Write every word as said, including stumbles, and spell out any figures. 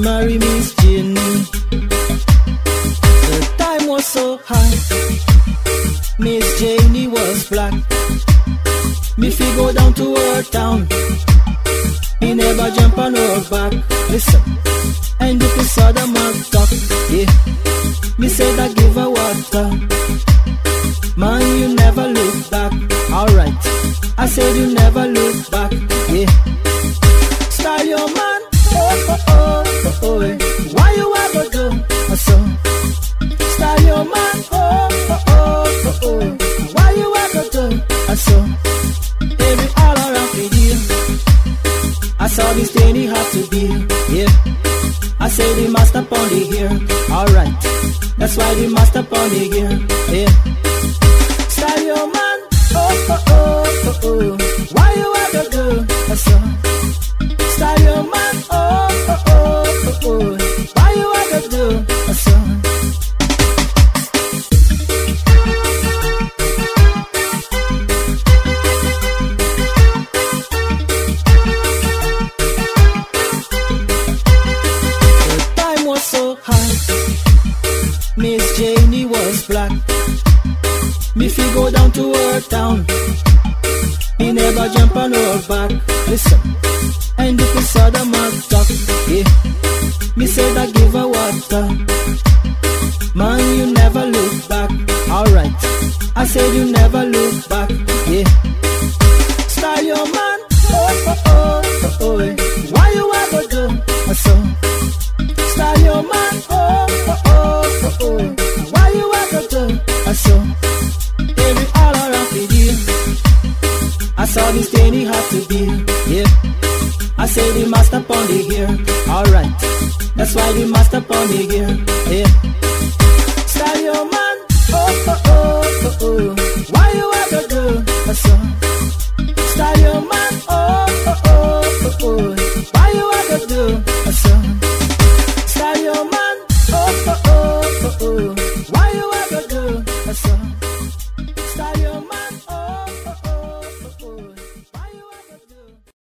marry Miss Jenny. The time was so high, Miss Jenny was black. Me fi go down to her town, he never jump on her back. Listen, and if you saw the man talk, yeah, me said I give her water. Man, you never look back. Alright, I said you never look back. Yeah, style your man. Oh oh oh oh oh. Why you ever do so? Style your man. Oh oh oh oh oh. Why you ever do so? Every all around the deal, I saw this thing he had to deal. Yeah, I say the master upon the gear. Alright, that's why the master upon the gear. Yeah, style your man. Oh oh oh oh oh. Why you ever do so? Style your man. Oh oh oh oh oh. Why you ever do so? So high, Miss Jenny was black. Me fi go down to her town, he never jump on her back. Listen, and if you saw the man talk, yeah, me said I give her water. Man, you never look back. Alright, I said you never look back. Yeah, style your man. Oh oh oh oh oh. Why you ever do so? Style your man. Oh oh oh oh oh. Why you ever do so? Every all around the deal, I saw this thing he had to deal. Yeah, I say the master upon the gear. Alright, that's why the master upon the gear. Yeah, style your man. Oh oh oh oh oh. Why you ever do so? Style your man. Oh oh oh oh oh. Why you ever do so? Style your man. Oh oh oh oh oh. Why you ever do so?